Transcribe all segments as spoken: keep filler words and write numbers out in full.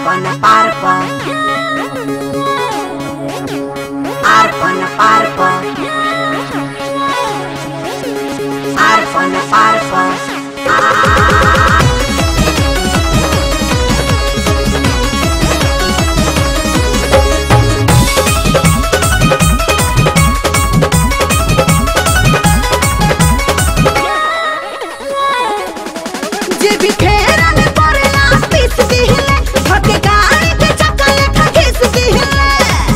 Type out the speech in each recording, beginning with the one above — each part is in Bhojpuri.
Arpon parpo, Arpon parpo, Arpon parpo. जे भी फेरा में पड़ेला पीस दिहले धके गाड़ी के चक्का लेखा घिस दिहले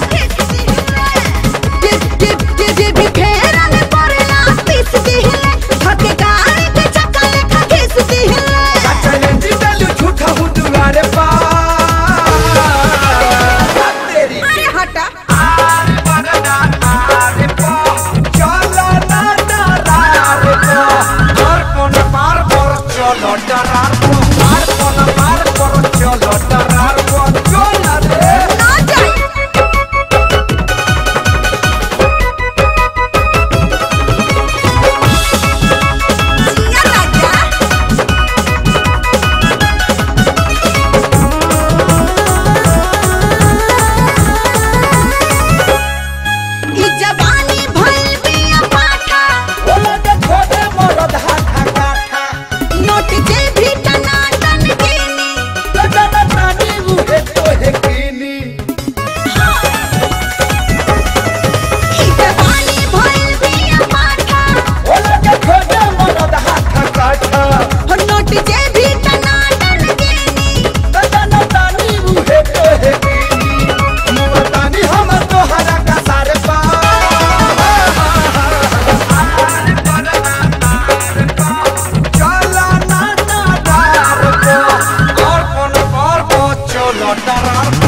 जे जे जे जे भी फेरा में पड़ेला पीस दिहले धके गाड़ी के चक्का लेखा घिस दिहले चैलेंज डालू झूठा हूँ दुआरे पार तेरी अरे हटा आरे बरना आरे पा चलो ना डरारे पा हर कोन पार पर चलो डरार पा हर कोन पार पर चलो डरार पा चलो रे ना जाए जिया राजा ई जवानी भइल बिया पाठा बोला के छोड़े मरद हाथा काठा नोट जे भी टना टन गिनी लगना तानी मुहे तो है कीनी ई जवानी भइल बिया पाठा बोला के छोड़े मरद हाथा काठा और नोट जे भी टना टन गिनी लगना तानी मुहे तो है कीनी मुवतानी हम तो हरा का सारे पा आरे बरना तारे पा चला ना ना दार पा और कोन पार पा चलो डरार